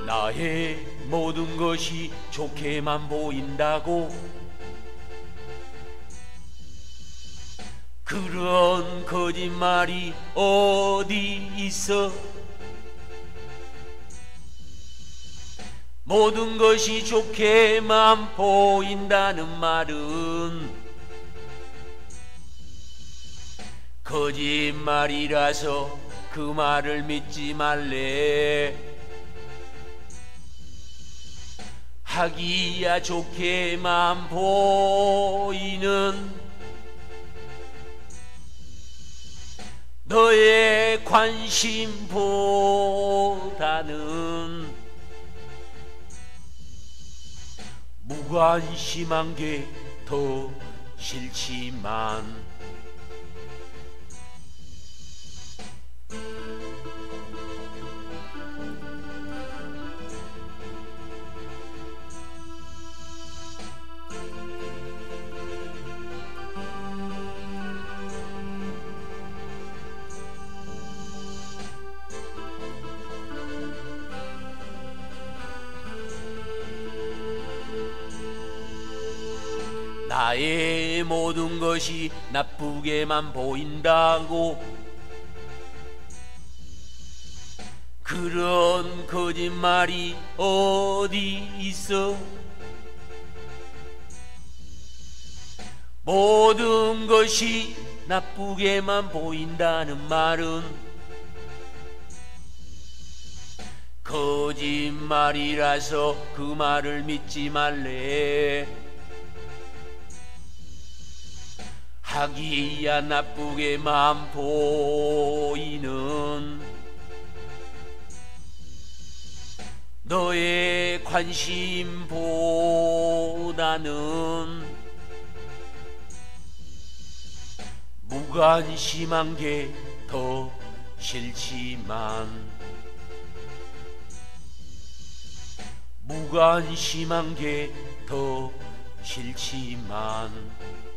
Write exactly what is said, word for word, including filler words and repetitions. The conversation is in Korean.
나의 모든 것이 좋게만 보인다고 그런 거짓말이 어디 있어. 모든 것이 좋게만 보인다는 말은 거짓말이라서 그 말을 믿지 말래. 하기야 좋게만 보이는 너의 관심보다는 무관심한 게 더 싫지만 나의 모든 것이 나쁘게만 보인다고 그런 거짓말이 어디 있어. 모든 것이 나쁘게만 보인다는 말은 거짓말이라서 그 말을 믿지 말래. 하기야 나쁘게만 보이는 너의 관심보다는 무관심한 게 더 싫지만 무관심한 게 더 싫지만